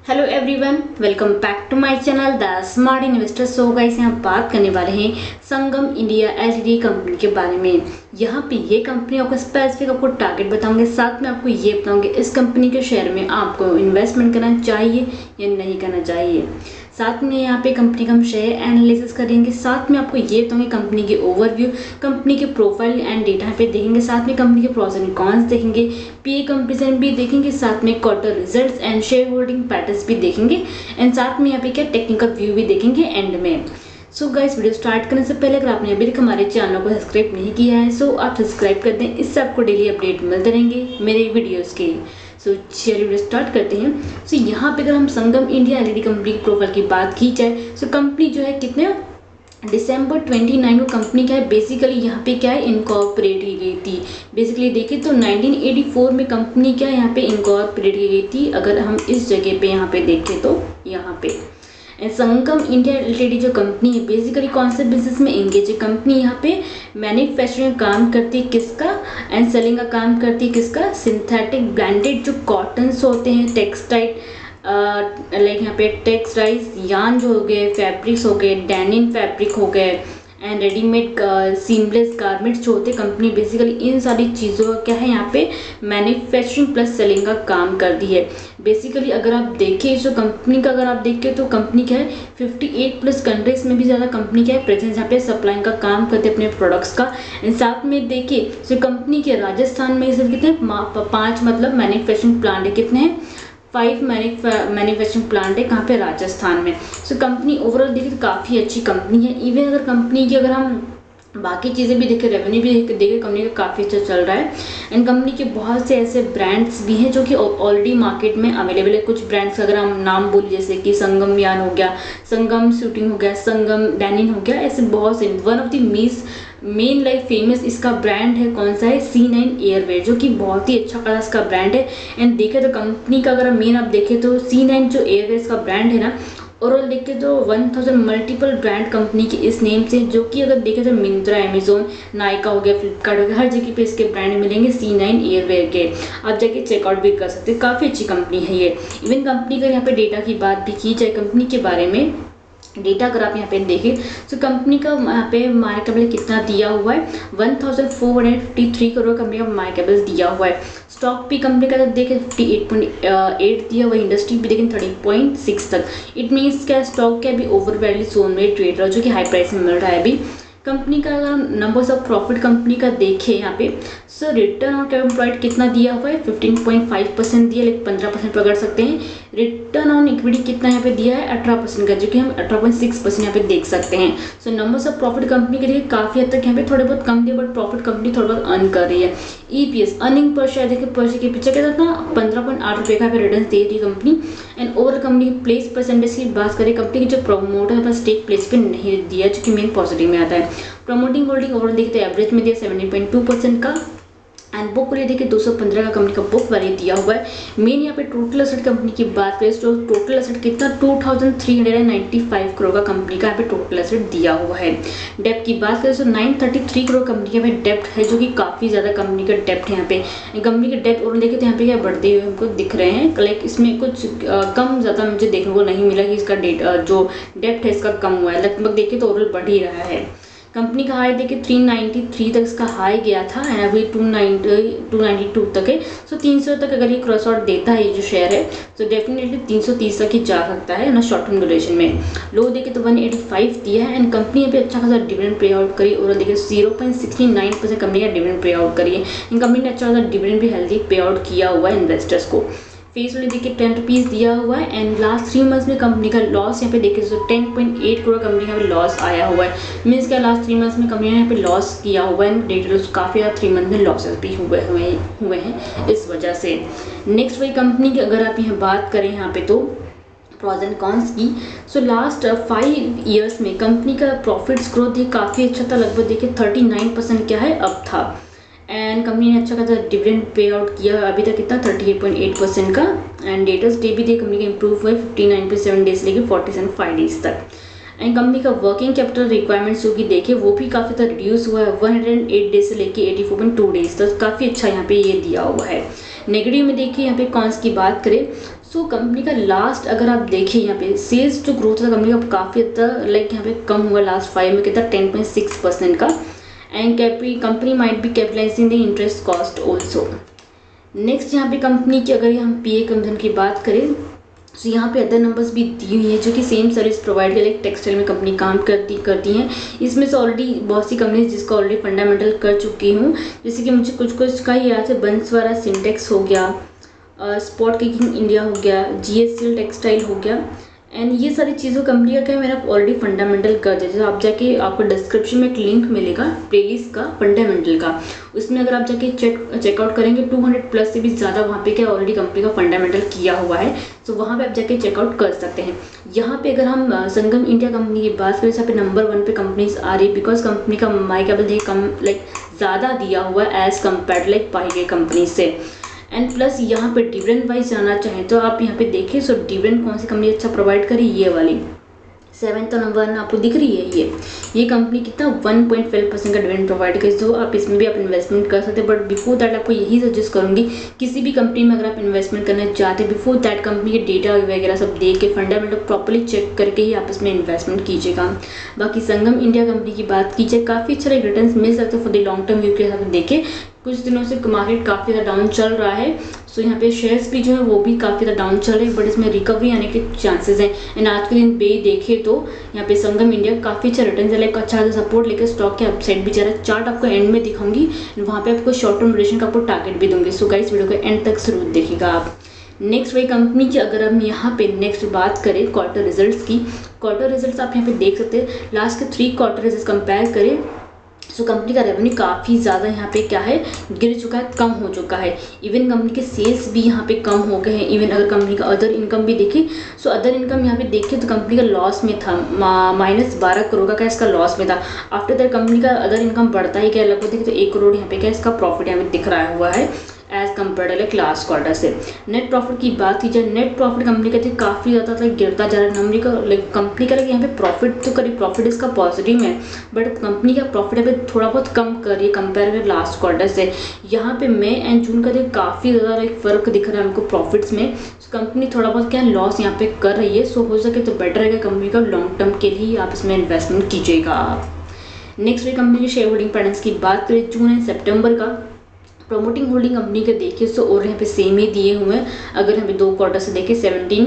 Hello everyone, welcome back to my channel the smart investor. So guys, यहाँ बात करने वाले हैं संगम इंडिया एलटीडी कंपनी के बारे में। यहाँ पे ये कंपनी आपको स्पेसिफिक आपको टारगेट बताऊंगे, साथ में आपको ये बताऊंगे इस कंपनी के शेयर में आपको इन्वेस्टमेंट करना चाहिए या नहीं करना चाहिए। साथ में यहाँ पे कंपनी का हम शेयर एनालिसिस करेंगे, साथ में आपको ये बताऊंगे कंपनी के ओवरव्यू, कंपनी के प्रोफाइल एंड डेटा पे देखेंगे, साथ में कंपनी के प्रोस एंड कॉन्स देखेंगे, पीए कंपेरिजन भी देखेंगे, साथ में quarter results and share holding patterns भी देखेंगे एंड साथ में यहाँ पे क्या टेक्निकल व्यू भी देखेंगे एंड में। सो गाइस, वीडियो स्टार्ट करने से पहले अगर आपने अभी तक हमारे चैनल को सब्सक्राइब नहीं किया है सो आप सब्सक्राइब कर दें, इससे आपको डेली अपडेट मिलते रहेंगे मेरे वीडियोज़ के। सो चलिए वीडियो स्टार्ट करते हैं। सो यहाँ पे अगर हम संगम इंडिया एलटीडी कंपनी की प्रोफाइल की बात की जाए, सो कंपनी जो है कितने दिसंबर 29 को कंपनी क्या है बेसिकली यहाँ पे क्या है इनकॉर्पोरेट की गई थी। बेसिकली देखें तो 1984 में कंपनी क्या यहाँ पे इनकॉर्पोरेट की गई थी। अगर हम इस जगह पे यहाँ पे देखें तो यहाँ पे संगम इंडिया एलटीडी जो कंपनी है बेसिकली कौन से बिजनेस में एंगेज है। कंपनी यहाँ पे मैन्युफैक्चरिंग काम करती है किसका एंड सेलिंग का काम करती है किसका, सिंथेटिक ब्रांडेड जो कॉटन्स होते हैं, टेक्सटाइल लाइक यहाँ पे टेक्सटाइल्स यान जो हो गए, फैब्रिक्स हो गए, डेनिम फैब्रिक हो गए एंड रेडीमेड सीमलेस गारमेंट्स जो होते हैं। कंपनी बेसिकली इन सारी चीज़ों का क्या है यहाँ पे मैन्युफैक्चरिंग प्लस सेलिंग का काम करती है। बेसिकली अगर आप देखें जो कंपनी का अगर आप देखें तो कंपनी क्या है 58 प्लस कंट्रीज में भी ज़्यादा कंपनी क्या है प्रेजेंस यहाँ पे सप्लाइंग का काम करते हैं अपने प्रोडक्ट्स का। एंड साथ में देखिए जो कंपनी के राजस्थान में इसे कितने 5 मतलब मैन्युफैक्चरिंग प्लांट है, कितने हैं 5 मैन्युफैक्चरिंग प्लांट है कहाँ पे, राजस्थान में। सो कंपनी ओवरऑल देखिए तो काफ़ी अच्छी कंपनी है। इवन अगर कंपनी की अगर हम बाकी चीज़ें भी देखें, रेवेन्यू भी देखें, कंपनी का काफ़ी अच्छा चल रहा है एंड कंपनी के बहुत से ऐसे ब्रांड्स भी हैं जो कि ऑलरेडी मार्केट में अवेलेबल है। कुछ ब्रांड्स अगर हम नाम बोले जैसे कि संगम यान हो गया, संगम शूटिंग हो गया, संगम डेनिम हो गया, ऐसे बहुत से। One of the main like famous इसका ब्रांड है कौन सा है, C9 एयरवेयर, जो कि बहुत ही अच्छा खासा इसका ब्रांड है। एंड देखें तो कंपनी का अगर मेन आप देखें तो C9 जो एयरवेयर का ब्रांड है ना, ओवरऑल देखते तो 1000 मल्टीपल ब्रांड कंपनी के इस नेम से, जो कि अगर देखें तो मिंत्रा, अमेजोन, नायका हो गया, फ्लिपकार्ट हो गया, हर जगह पे इसके ब्रांड मिलेंगे C9 एयरवेयर के। आप जाके चेकआउट भी कर सकते हैं, काफ़ी अच्छी कंपनी है ये। इवन कंपनी का यहाँ पे डेटा की बात भी की जाए कंपनी के बारे में, डेटा अगर आप यहाँ पे देखें तो कंपनी का यहाँ पे मार्केट कैपिटल कितना दिया हुआ है 1453 करोड़ कंपनी का मार्केट कैपिटल दिया हुआ है। स्टॉक भी कंपनी का देखें 58.8 दिया हुआ, इंडस्ट्री भी देखें 30.6 तक। इट मीन्स क्या स्टॉक क्या अभी ओवर वैल्यू जोन में ट्रेड रहा है, जो कि हाई प्राइस में मिल रहा है अभी। कंपनी का अगर नंबर्स ऑफ प्रॉफिट कंपनी का देखें यहाँ पे, so return on capital employed कितना दिया हुआ है 15.5% दिया, लेकिन 15% पकड़ सकते हैं। रिटर्न ऑन इक्विटी कितना यहाँ पे दिया है 18% का, जो कि हम 18.6% यहाँ पे देख सकते हैं। So numbers of profit company के लिए काफ़ी हद तक यहाँ पे थोड़े बहुत कम दिए, बट प्रॉफिट कंपनी थोड़ा बहुत अर्न कर रही है। EPS अर्निंग पर शेयर देखिए, पर शेयर के पीछे क्या था 15.8 रुपये का रिटर्न दे रही कंपनी। एंड ओवरऑल कंपनी की प्लेस परसेंटेज की बात करें, कंपनी की जो प्रमोटर है स्टेक प्लेस पे नहीं दिया, जो कि मेन पॉजिटिव में आता है। प्रमोटिंग होल्डिंग ओवरऑल देखते हैं एवरेज में दिया 17.2% का। एंड बुक वैल्यू देखिए 215 का कंपनी का बुक वैल्यू दिया हुआ है। मेन यहाँ पे टोटल एसेट कंपनी की बात करें तो टोटल एसेट कितना 2395 करोड़ का कंपनी का यहाँ पे टोटल एसेट दिया हुआ है। डेप्ट की बात करें तो 933 करोड़ कंपनी के यहाँ पे डेप्ट है, जो कि काफ़ी ज़्यादा कंपनी का डेप्ट है। यहाँ पे कंपनी के डेप्ट और देखिए तो यहाँ पे क्या बढ़ते हुए हमको दिख रहे हैं, लाइक इसमें कुछ कम ज़्यादा मुझे देखने को नहीं मिला कि इसका जो डेप्ट है इसका कम हुआ है, लगभग देखिए तो ओवरऑल बढ़ ही रहा है। कंपनी का हाई देखिए 393 तक इसका हाई गया था एंड अभी 292 तक है। सो 300 तक अगर ये क्रॉस आउट देता है ये जो शेयर है तो डेफिनेटली 330 तक ही जा सकता है ना शॉर्ट टर्म ड्यूरेशन में। लो देखिए तो 185 दिया है एंड कंपनी अभी अच्छा खासा डिविडेंड पे आउट करी और देखिए 0.69% कंपनी का डिविडेंड पे आउट करी है। कंपनी ने अच्छा खासा डिविडेंड भी हेल्दी पे आउट किया हुआ है इन्वेस्टर्स को। फेस वैल्यू देखिए 10 रुपीज़ दिया हुआ है एंड लास्ट 3 मंथ्स में कंपनी का लॉस यहाँ पे देखिए तो 10.8 करोड़ कंपनी का भी लॉस आया हुआ है। मीन्स क्या लास्ट 3 मंथ्स में कंपनी ने यहाँ पे लॉस किया हुआ है, डिटेल्स काफ़ी ज़्यादा 3 मंथ में लॉसेस भी हुए हैं इस वजह से। नेक्स्ट वही कंपनी की अगर आप यहाँ बात करें यहाँ पे तो प्रॉस एंड कॉन्स की, सो लास्ट 5 ईयर्स में कंपनी का प्रॉफिट्स ग्रोथ काफ़ी अच्छा था, लगभग देखिए 39% क्या है अब था। एंड कंपनी ने अच्छा खासा डिविडेंड पे आउट किया अभी तक कितना 38.8% का। एंड डेटर्स डे भी देखिए कंपनी का इंप्रूव हुआ है 59.7 डेज लेके 47.5 डेज तक। एंड कंपनी का वर्किंग कैपिटल रिक्वायरमेंट्स जो कि देखे वो भी काफ़ी ज़्यादा रिड्यूस हुआ है 108 डेज से लेके 84.2 डेज तक, काफ़ी अच्छा यहाँ पे ये दिया हुआ है। नेगेटिव में देखिए यहाँ पे कॉन्स की बात करें सो कंपनी का लास्ट अगर आप देखें यहाँ पे सेल्स जो ग्रोथ था कंपनी का काफ़ी हद तक लाइक यहाँ पे कम हुआ लास्ट 5 में कितना 10.6% का। And company might be capitalising the interest cost also. Next यहाँ पे कंपनी की अगर हम पीए कंपनी की बात करें तो यहाँ पे अदर नंबर्स भी दी हुई हैं जो कि सेम सर्विस प्रोवाइड कर लाइक टेक्सटाइल में कंपनी काम करती हैं। इसमें से ऑलरेडी बहुत सी कंपनीज जिसको ऑलरेडी फंडामेंटल कर चुकी हूँ, जैसे कि मुझे कुछ का ही याद है, बंसवाड़ा सिंटेक्स हो गया, स्पॉट किकिंग इंडिया हो गया, जीएसएल टेक्सटाइल हो गया। एंड ये सारी चीज़ों कंपनी का क्या है मैंने ऑलरेडी फंडामेंटल कर दिया। जैसे आप जाके आपको डिस्क्रिप्शन में एक लिंक मिलेगा प्लेलिस्ट का फंडामेंटल का, उसमें अगर आप जाके चेकआउट करेंगे 200 प्लस से भी ज़्यादा वहाँ पे क्या ऑलरेडी कंपनी का फंडामेंटल किया हुआ है। तो वहाँ पे आप जाके चेकआउट कर सकते हैं। यहाँ पे अगर हम संगम इंडिया कंपनी की बात करें, यहाँ पे नंबर 1 पे कंपनीज आ रही बिकॉज कंपनी का मार्केट कम लाइक ज़्यादा दिया हुआ है एज़ कम्पेयर लाइक पाई गई कंपनी से। एंड प्लस यहाँ पे डिविडेंड वाइज जाना चाहें तो आप यहाँ पे देखिए। सो डिविडेंड कौन सी कंपनी अच्छा प्रोवाइड करी, ये वाली 7th नंबर आपको दिख रही है। ये कंपनी कितना 1.12% का डिविडेंड प्रोवाइड करी। तो आप इसमें भी आप इन्वेस्टमेंट कर सकते हैं। बट बिफोर दैट आपको यही सजेस्ट करूँगी किसी भी कंपनी में अगर आप इन्वेस्टमेंट करना चाहते हैं, बिफोर दैट कंपनी के डेटा वगैरह सब देख के फंडामेंटल प्रॉपर्ली चेक करके ही आप इसमें इन्वेस्टमेंट कीजिएगा। बाकी संगम इंडिया कंपनी की बात कीजिए, काफ़ी अच्छा रिटर्न मिल सकते हैं for the long term view के हिसाब से देखें। कुछ दिनों से मार्केट काफ़ी ज़्यादा डाउन चल रहा है। सो यहाँ पे शेयर्स भी जो है वो भी काफ़ी ज़्यादा डाउन चल रहे हैं, बट इसमें रिकवरी आने के चांसेस हैं। एंड आज के दिन पे देखे तो यहाँ पे संगम इंडिया काफ़ी अच्छा रिटर्न चला, एक अच्छा सपोर्ट लेकर स्टॉक के अपसाइड भी जा रहा है। चार्ट आपको एंड में दिखाऊंगी, वहाँ पे आपको शॉर्ट टर्म ड्यूरेशन का आपको टारगेट भी दूंगी। सो गाइस वीडियो को एंड तक जरूर देखिएगा आप। नेक्स्ट वही कंपनी की अगर हम यहाँ पे नेक्स्ट बात करें क्वार्टर रिजल्ट्स की, क्वार्टर रिजल्ट्स आप यहाँ पे देख सकते हैं। लास्ट के 3 क्वार्टर रिजल्ट्स कंपेयर करें सो कंपनी का रेवेन्यू काफ़ी ज़्यादा यहाँ पे क्या है गिर चुका है, कम हो चुका है। इवन कंपनी के सेल्स भी यहाँ पे कम हो गए हैं। इवन अगर कंपनी का अदर इनकम भी देखें, सो अदर इनकम यहाँ पे देखें तो कंपनी का लॉस में था, -12 करोड़ का इसका लॉस में था। आफ्टर दैट कंपनी का अदर इनकम बढ़ता ही क्या लगभग देखें तो 1 करोड़ यहाँ पे क्या इसका प्रॉफिट यहाँ पे दिख रहा हुआ है as compare like last quarter से। नेट प्रॉफिट की बात की जाए, नेट प्रॉफिट कंपनी का काफ़ी ज़्यादा लाइक गिरता जा रहा है। कंपनी का यहाँ पे प्रॉफिट तो करी, प्रॉफिट इसका पॉजिटिव है, बट कंपनी का प्रॉफिट यहाँ पे थोड़ा बहुत कम कर रही है कंपेयर कर लास्ट क्वार्टर से। यहाँ पे मई एंड जून का काफ़ी ज़्यादा लाइक फ़र्क दिख रहा है हमको प्रॉफिट्स में। कंपनी थोड़ा बहुत क्या लॉस यहाँ पे कर रही है। सो हो सके तो बेटर रहेगा कंपनी का लॉन्ग टर्म के लिए आप इसमें इन्वेस्टमेंट कीजिएगा आप। नेक्स्ट वीक कंपनी की शेयर होल्डिंग पैटर्न्स की बात करें जून एंड सितंबर का, प्रमोटिंग होल्डिंग कंपनी के देखिए सो और यहाँ पे सेम ही दिए हुए हैं। अगर हमें 2 क्वार्टर से देखें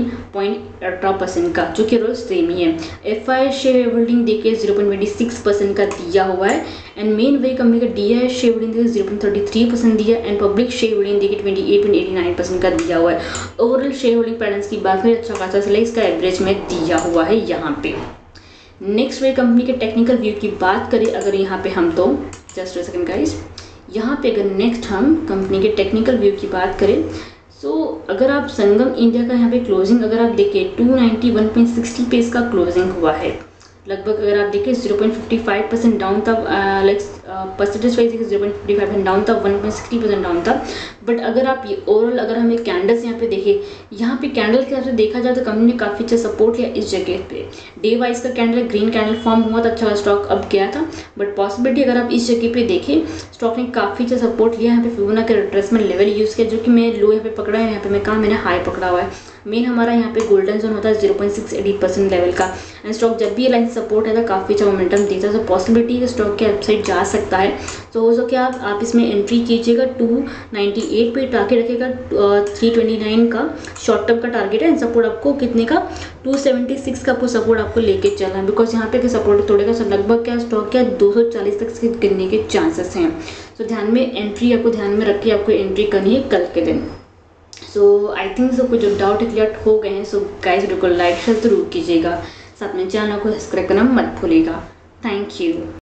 17.18% का जो कि रोज सेम ही है। एफआई शेयर होल्डिंग देखिए 0.26% का दिया हुआ है। एंड मेन वे कंपनी का डीआई शेयर होल्डिंग देखिए 0.33% दिया। एंड पब्लिक शेयर होल्डिंग देखिए 28.89% का दिया हुआ है। ओवरऑल शेयर होल्डिंग पैटर्न्स की बात करें अच्छा खासा चला, इसका एवरेज में दिया हुआ है यहाँ पे। नेक्स्ट वे कंपनी के टेक्निकल व्यू की बात करें अगर यहाँ पे हम तो जस्ट अ सेकंड गाइस, यहाँ पे अगर नेक्स्ट हम कंपनी के टेक्निकल व्यू की बात करें सो अगर आप संगम इंडिया का यहाँ पे क्लोजिंग अगर आप देखें 291.60 पे इसका क्लोजिंग हुआ है। लगभग अगर आप देखें 0.55% डाउन था, लाइक परसेंटेज वाइज 0.55% डाउन था, 1.60% डाउन था। बट अगर आप ये ओवरऑल अगर हमें कैंडल्स यहाँ पे देखें, यहाँ पे कैंडल के हिसाब से देखा जाए तो कंपनी ने काफ़ी अच्छा सपोर्ट लिया इस जगह पे। डे वाइज का कैंडल ग्रीन कैंडल फॉर्म हुआ था, अच्छा स्टॉक अब गया था। बट पॉसिबिलिटी अगर आप इस जगह पे देखें स्टॉक ने काफ़ी अच्छा सपोर्ट लिया। यहाँ पे फिबोनाची का रिट्रेसमेंट लेवल यूज़ किया जो कि मैं लो यहाँ पे पकड़ा है, यहाँ पे मैं कहा मैंने हाई पकड़ा हुआ है। मेन हमारा यहाँ पे गोल्डन जोन होता है 0.680% लेवल का। एंड स्टॉक जब भी ये लाइन सपोर्ट है तो काफ़ी अच्छा मोमेंटम देता है। तो पॉसिबिलिटी है स्टॉक के अपसाइड जा सकता है। तो हो सके आप इसमें एंट्री कीजिएगा। 298 पे टारगेट रखेगा, 329 का शॉर्ट टर्म का टारगेट है। एंड सपोर्ट आपको कितने का 276 का आपको सपोर्ट आपको लेके चलना है बिकॉज यहाँ पे सपोर्ट तोड़ेगा सो लगभग क्या स्टॉक क्या 240 तक गिरने के चांसेस हैं। तो ध्यान में एंट्री आपको ध्यान में रख के आपको एंट्री करनी है कल के दिन। सो आई थिंक सो कुछ जो डाउट क्लियर हो गए हैं। सो गाइस वीडियो को लाइक शेयर जरूर कीजिएगा, साथ में चैनल को सब्सक्राइब करना मत भूलिएगा। Thank you.